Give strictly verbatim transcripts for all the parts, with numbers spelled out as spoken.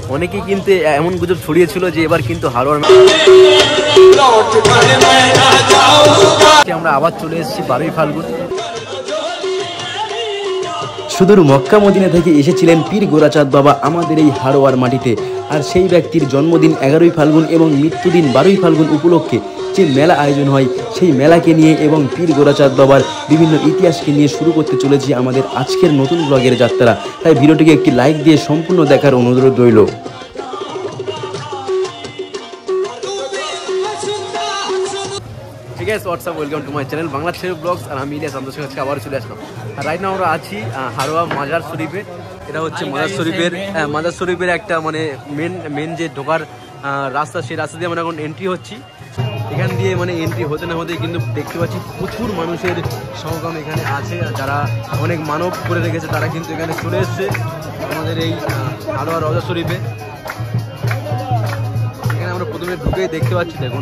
অনেকেই কিন্তু এমন গুজব ছড়িয়েছিল যে এবার কিন্তু হারোয়ার আমরা আবার চলে এসেছি বারোই ফাল্গুন। সুদূর মক্কা মদিনা থেকে এসেছিলেন পীর গোরাচাঁদ বাবা আমাদের এই হারোয়ার মাটিতে। আর সেই ব্যক্তির জন্মদিন এগারোই ফাল্গুন এবং মৃত্যুদিন বারোই ফাল্গুন উপলক্ষে যে মেলা আয়োজন হয়, সেই মেলাকে নিয়ে এবং পীর গোরাচাঁদ বাবার বিভিন্ন ইতিহাসকে নিয়ে শুরু করতে চলেছি আমাদের আজকের নতুন ব্লগের যাত্রা। তাই ভিডিওটিকে একটি লাইক দিয়ে সম্পূর্ণ দেখার অনুরোধ রইল। ঠিক আছে, WhatsApp, welcome to my channel Bangla Chhele vlogs. আর আমি ইলিয়াস আপনাদের কাছে আবার চলে আসলাম। আর রাইট নাও আমরা আছি হারোয়া মাজার শরীফে। এটা হচ্ছে মাজার শরীফের মাজার শরীফের একটা মানে মেন মেন যে ঢোকার রাস্তা, সেই রাস্তা দিয়ে আমরা এখন এন্ট্রি হচ্ছি। এখান দিয়ে মানে এন্ট্রি হতে না হতে কিন্তু দেখতে পাচ্ছি প্রচুর মানুষের সমাগম এখানে আছে। যারা অনেক মানব করে রেখেছে তারা কিন্তু এখানে চলে এসছে আমাদের এই হারোয়া রওজা শরীফে। এখানে আমরা প্রথমে ঢুকেই দেখতে পাচ্ছি, দেখুন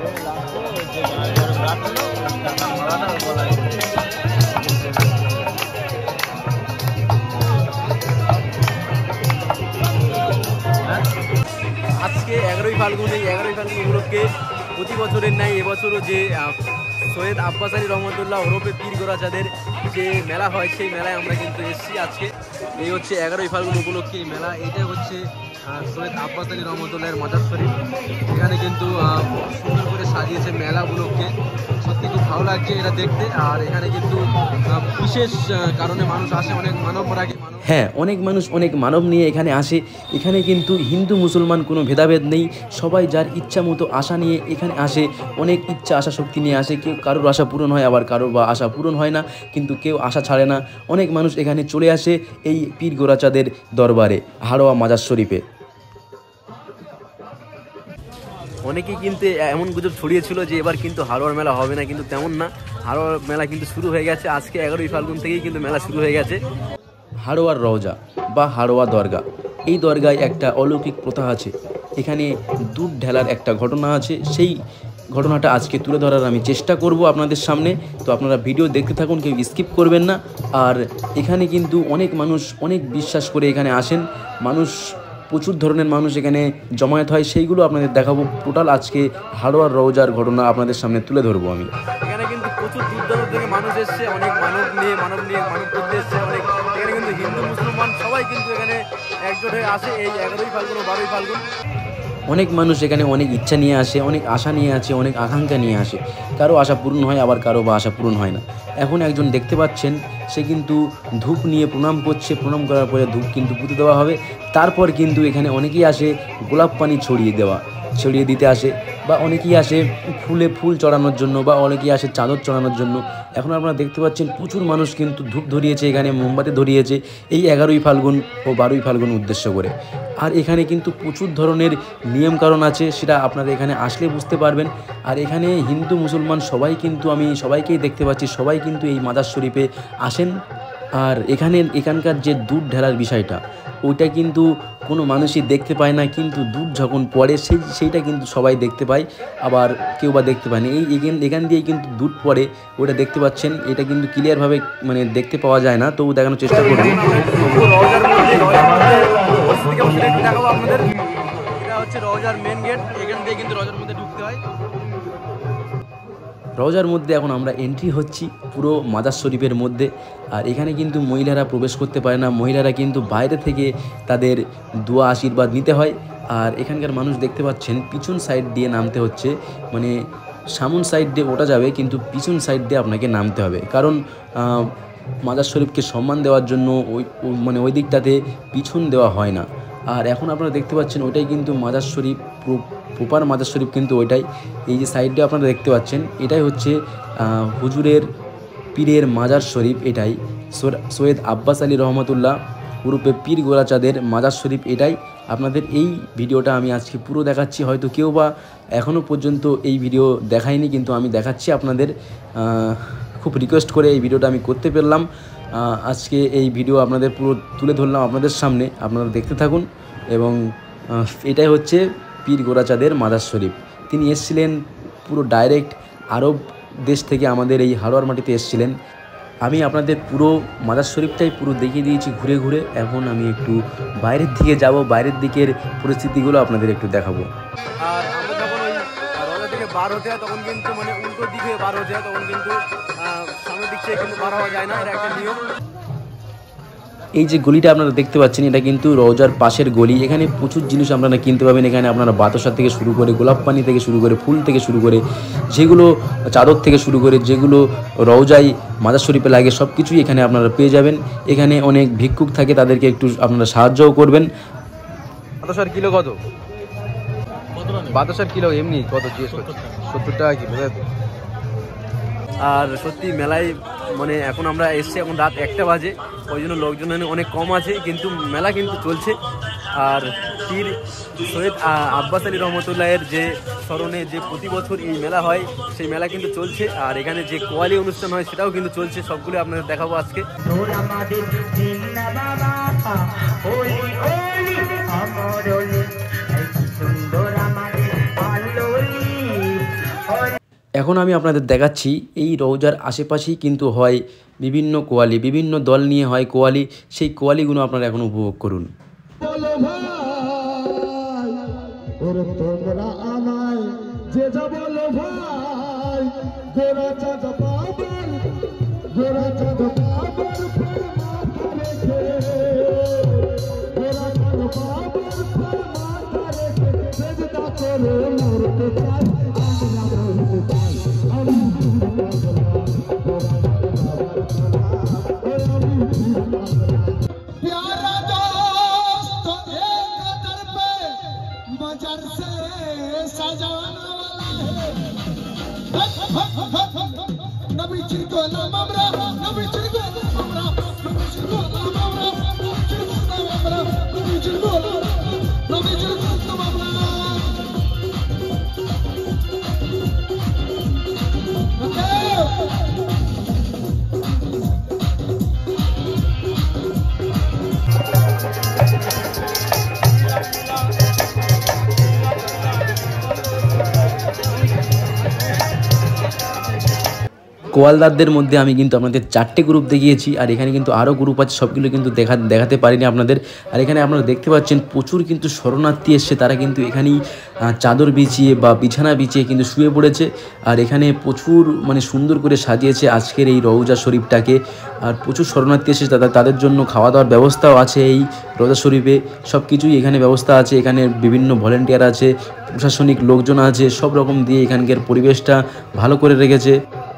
আজকে এগারোই ফাল্গুন। এই এগারোই ফাল্গুন উপলক্ষে প্রতি বছরের নাই এবছরও যে সৈয়দ আব্বাস আলী রহমতুল্লাহ ওরফে পীর গোরাচাঁদের যে মেলা হয়, সেই মেলায় আমরা কিন্তু এসেছি আজকে। এই হচ্ছে এগারোই ফাল্গুন উপলক্ষে এই মেলা। এইটা হচ্ছে সৈয়দ আব্বাস আলী রহমতুল্লাহের মাজার শরীফ। এখানে কিন্তু সুন্দর করে সাজিয়েছে মেলাগুলোকে, সত্যি খুব ভালো লাগছে এটা দেখতে। আর এখানে কিন্তু বিশেষ কারণে মানুষ আসে, অনেক মানব রাখে। হ্যাঁ, অনেক মানুষ অনেক মানব নিয়ে এখানে আসে। এখানে কিন্তু হিন্দু মুসলমান কোনো ভেদাভেদ নেই, সবাই যার ইচ্ছা মতো আশা নিয়ে এখানে আসে। অনেক ইচ্ছা আশা শক্তি নিয়ে আসে, কেউ কারোর আশা পূরণ হয়, আবার কারোর বা আশা পূরণ হয় না, কিন্তু কেউ আশা ছাড়ে না। অনেক মানুষ এখানে চলে আসে এই পীর গোরাচাঁদের দরবারে হারোয়া মাজার শরীফে। অনেকেই কিন্তু এমন গুজব ছড়িয়েছিল যে এবার কিন্তু হারোয়ার মেলা হবে না, কিন্তু তেমন না। হারোয়ার মেলা কিন্তু শুরু হয়ে গেছে আজকে এগারোই ফাল্গুন থেকেই কিন্তু মেলা শুরু হয়ে গেছে। হারোয়ার রওজা বা হারোয়া দরগা, এই দরগায় একটা অলৌকিক প্রথা আছে। এখানে দুধ ঢেলার একটা ঘটনা আছে, সেই ঘটনাটা আজকে তুলে ধরার আমি চেষ্টা করব আপনাদের সামনে। তো আপনারা ভিডিও দেখতে থাকুন, কেউ স্কিপ করবেন না। আর এখানে কিন্তু অনেক মানুষ অনেক বিশ্বাস করে এখানে আসেন, মানুষ প্রচুর ধরনের মানুষ এখানে জমায়েত হয়, সেইগুলো আপনাদের দেখাবো। টোটাল আজকে হারোয়ার রওজার ঘটনা আপনাদের সামনে তুলে ধরবো আমি। এখানে কিন্তু প্রচুর দূর দূর থেকে মানুষ এসছে, অনেক মানব নিয়ে মানব নিয়ে মানব করতে এসছে অনেক। এখানে কিন্তু হিন্দু মুসলমান সবাই কিন্তু এখানে একজোট হয়ে আসে এই এগারোই ফাল্গুন ও বারোই ফাল্গুন। অনেক মানুষ এখানে অনেক ইচ্ছা নিয়ে আসে, অনেক আশা নিয়ে আসে, অনেক আকাঙ্ক্ষা নিয়ে আসে। কারো আশা পূরণ হয়, আবার কারো বা আশা পূরণ হয় না। এখন একজন দেখতে পাচ্ছেন, সে কিন্তু ধূপ নিয়ে প্রণাম করছে। প্রণাম করার পরে ধূপ কিন্তু পুঁতে দেওয়া হবে। তারপর কিন্তু এখানে অনেকেই আসে গোলাপ পানি ছড়িয়ে দেওয়া ছড়িয়ে দিতে আসে, বা অনেকেই আসে ফুলে ফুল চড়ানোর জন্য, বা অনেকেই আসে চাদর চড়ানোর জন্য। এখন আপনারা দেখতে পাচ্ছেন প্রচুর মানুষ কিন্তু ধূপ ধরিয়েছে, এখানে মোমবাতি ধরিয়েছে এই এগারোই ফাল্গুন ও বারোই ফাল্গুন উদ্দেশ্য করে। আর এখানে কিন্তু প্রচুর ধরনের নিয়মকানুন আছে, সেটা আপনারা এখানে আসলে বুঝতে পারবেন। আর এখানে হিন্দু মুসলমান সবাই কিন্তু, আমি সবাইকেই দেখতে পাচ্ছি, সবাই কিন্তু এই মাজার শরীফে আসেন। আর এখানে এখানকার যে দুধ ঢালার বিষয়টা, ওইটা কিন্তু কোনো মানুষই দেখতে পায় না, কিন্তু দুধ যখন পড়ে সেই সেইটা কিন্তু সবাই দেখতে পায়, আবার কেউ বা দেখতে পায় না। এই এখান এখান দিয়েই কিন্তু দুধ পড়ে, ওটা দেখতে পাচ্ছেন। এটা কিন্তু ক্লিয়ারভাবে মানে দেখতে পাওয়া যায় না, তবু দেখানোর চেষ্টা করব। এটা হচ্ছে রওজার মেন গেট, এখান দিয়ে কিন্তু রওজার মধ্যে ঢুকতে হয়। রওজার মধ্যে এখন আমরা এন্ট্রি হচ্ছি পুরো মাজার শরীফের মধ্যে। আর এখানে কিন্তু মহিলারা প্রবেশ করতে পারে না, মহিলারা কিন্তু বাইরে থেকে তাদের দোয়া আশীর্বাদ নিতে হয়। আর এখানকার মানুষ দেখতে পাচ্ছেন পিছন সাইড দিয়ে নামতে হচ্ছে, মানে সামন সাইড দিয়ে ওঠা যাবে, কিন্তু পিছন সাইড দিয়ে আপনাকে নামতে হবে। কারণ মাজার শরীফকে সম্মান দেওয়ার জন্য ওই মানে ওই দিকটাতে পিছন দেওয়া হয় না। আর এখন আপনারা দেখতে পাচ্ছেন ওইটাই কিন্তু মাজার শরীফ, প্রপার মাজার শরীফ কিন্তু ওইটাই। এই যে সাইডে আপনারা দেখতে পাচ্ছেন, এটাই হচ্ছে হুজুরের পীরের মাজার শরীফ। এটাই সৈয়দ আব্বাস আলী রহমতুল্লাহ ওরূপে পীর গোরাচাঁদের মাজার শরীফ। এটাই আপনাদের এই ভিডিওটা আমি আজকে পুরো দেখাচ্ছি। হয়তো কেউ বা এখনও পর্যন্ত এই ভিডিও দেখায়নি, কিন্তু আমি দেখাচ্ছি আপনাদের। খুব রিকোয়েস্ট করে এই ভিডিওটা আমি করতে পারলাম। আজকে এই ভিডিও আপনাদের পুরো তুলে ধরলাম আপনাদের সামনে, আপনারা দেখতে থাকুন। এবং এটাই হচ্ছে পীর গোরাচাঁদের মাজার শরীফ। তিনি এসেছিলেন পুরো ডাইরেক্ট আরব দেশ থেকে আমাদের এই হারোয়ার মাটিতে এসেছিলেন। আমি আপনাদের পুরো মাজার শরীফটাই পুরো দেখিয়ে দিয়েছি ঘুরে ঘুরে। এখন আমি একটু বাইরের দিকে যাব, বাইরের দিকের পরিস্থিতিগুলো আপনাদের একটু দেখাবো। আর আমরা যখন ওই রওজা থেকে বার হতে হয় তখন কিন্তু মানে উল্টো দিকে বার হতে হয়, তখন কিন্তু সামনের দিক থেকে কিন্তু বার হওয়া যায় না, এটা একটা নিয়ম। এই যে গলিটা আপনারা দেখতে পাচ্ছেন এটা কিন্তু রওজার পাশের গলি। এখানে প্রচুর জিনিস আপনারা কিনতে পাবেন। এখানে আপনারা বাতাসা থেকে শুরু করে গোলাপ পানি থেকে শুরু করে ফুল থেকে শুরু করে যেগুলো চাদর থেকে শুরু করে যেগুলো রওজায় মাজার শরীফে লাগে সব কিছুই এখানে আপনারা পেয়ে যাবেন। এখানে অনেক ভিক্ষুক থাকে, তাদেরকে একটু আপনারা সাহায্যও করবেন। বাতাসার কিলো কত? বাতাসার কিলো এমনি কত? সত্তর টাকা কিলো। আর সত্যি মেলায় মানে এখন আমরা এসছি, এখন রাত একটা বাজে, ওই জন্য লোকজন অনেক কম আছে, কিন্তু মেলা কিন্তু চলছে। আর পীর সৈয়দ আব্বাস আলী রহমতুল্লাহের যে স্মরণে যে প্রতি বছর এই মেলা হয় সেই মেলা কিন্তু চলছে। আর এখানে যে কোয়ালি অনুষ্ঠান হয় সেটাও কিন্তু চলছে, সবগুলো আপনাদের দেখাবো আজকে। এখন আমি আপনাদের দেখাচ্ছি এই রওজার আশেপাশেই কিন্তু হয় বিভিন্ন কোয়ালি, বিভিন্ন দল নিয়ে হয় কোয়ালি। সেই কোয়ালিগুলো আপনারা এখন উপভোগ করুন। কোয়ালদারদের মধ্যে আমি কিন্তু আপনাদের চারটে গ্রুপ দেখিয়েছি, আর এখানে কিন্তু আরও গ্রুপ আছে, সবগুলো কিন্তু দেখা দেখাতে পারিনি আপনাদের। আর এখানে আপনারা দেখতে পাচ্ছেন প্রচুর কিন্তু শরণার্থী এসছে, তারা কিন্তু এখানেই চাদর বিছিয়ে বা বিছানা বিছিয়ে কিন্তু শুয়ে পড়েছে। আর এখানে প্রচুর মানে সুন্দর করে সাজিয়েছে আজকের এই রওজা শরীফটাকে। আর প্রচুর শরণার্থী এসেছে, তাদের তাদের জন্য খাওয়া দাওয়ার ব্যবস্থাও আছে এই রওজা শরীফে, সব কিছুই এখানে ব্যবস্থা আছে। এখানে বিভিন্ন ভলেন্টিয়ার আছে, প্রশাসনিক লোকজন আছে, সব রকম দিয়ে এখানকার পরিবেশটা ভালো করে রেখেছে।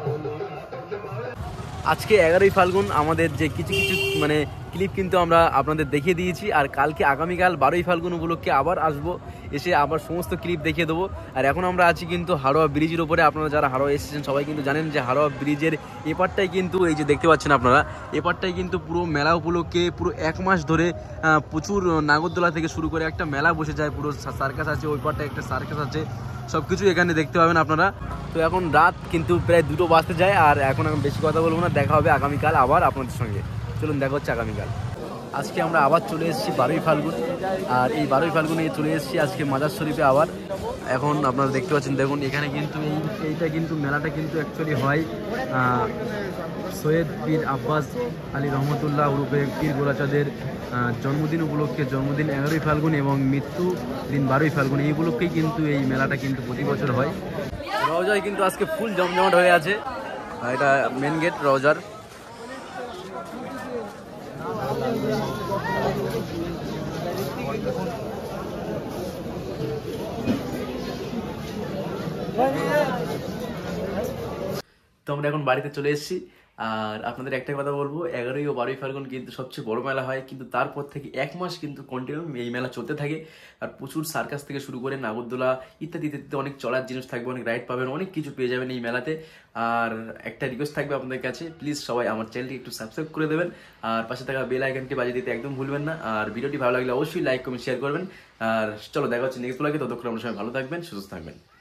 আজকে এগারোই ফাল্গুন আমাদের যে কিছু কিছু মানে ক্লিপ কিন্তু আমরা আপনাদের দেখিয়ে দিয়েছি। আর কালকে আগামীকাল বারোই ফাল্গুন উপলক্ষে আবার আসবো, এসে আবার সমস্ত ক্লিপ দেখিয়ে দেবো। আর এখন আমরা আছি কিন্তু হাড়োয়া ব্রিজের উপরে। আপনারা যারা হাড়োয়া এসেছেন সবাই কিন্তু জানেন যে হাড়োয়া ব্রিজের এপারটাই কিন্তু এই যে দেখতে পাচ্ছেন আপনারা, এপারটাই কিন্তু পুরো মেলা উপলক্ষে পুরো এক মাস ধরে প্রচুর নাগরদোলা থেকে শুরু করে একটা মেলা বসে যায়, পুরো সার্কাস আছে, ওই পারটায় একটা সার্কাস আছে, সব কিছু এখানে দেখতে পাবেন আপনারা। তো এখন রাত কিন্তু প্রায় দুটো বাজতে যায়, আর এখন আমি বেশি কথা বলবো না, দেখা হবে আগামীকাল আবার আপনাদের সঙ্গে। চলুন দেখা হচ্ছে আগামীকাল। আজকে আমরা আবার চলে এসেছি বারোই ফাল্গুন, আর এই বারোই ফাল্গুনে চলে এসেছি আজকে মাজার শরীফে আবার। এখন আপনারা দেখতে পাচ্ছেন, দেখুন এখানে কিন্তু এই এইটা কিন্তু মেলাটা কিন্তু অ্যাকচুয়ালি হয় সৈয়দ পীর আব্বাস আলী রহমতুল্লাহ উরুফে পীর গোলাচাঁদের জন্মদিন উপলক্ষে। জন্মদিন এগারোই ফাল্গুন এবং মৃত্যু দিন বারোই ফাল্গুন, এই উপলক্ষেই কিন্তু এই মেলাটা কিন্তু প্রতি বছর হয়। রওজায় কিন্তু আজকে ফুল জমজমাট হয়ে আছে, এটা মেন গেট রওজার। তো আমরা এখন বাড়িতে চলে এসেছি। আর আপনাদের একটা কথা বলবো, এগারোই ও বারোই ফাল্গুন কিন্তু সবচেয়ে বড় মেলা হয়, কিন্তু তারপর থেকে এক মাস কিন্তু কন্টিনিউ এই মেলা চলতে থাকে। আর প্রচুর সার্কাস থেকে শুরু করে নাগরদোলা ইত্যাদি ইত্যাদি অনেক চলার জিনিস থাকবে, অনেক রাইড পাবেন, অনেক কিছু পেয়ে যাবেন এই মেলাতে। আর একটা রিকোয়েস্ট থাকবে আপনাদের কাছে, প্লিজ সবাই আমার চ্যানেলটি একটু সাবস্ক্রাইব করে দেবেন, আর পাশে থাকা বেল আইকনটি বাজিয়ে দিতে একদম ভুলবেন না। আর ভিডিওটি ভালো লাগলে অবশ্যই লাইক কমেন্ট শেয়ার করবেন। আর চলো দেখা হচ্ছে নেক্সট ব্লগে, ততক্ষণ আমরা সবাই ভালো থাকবেন, সুস্থ থাকবেন।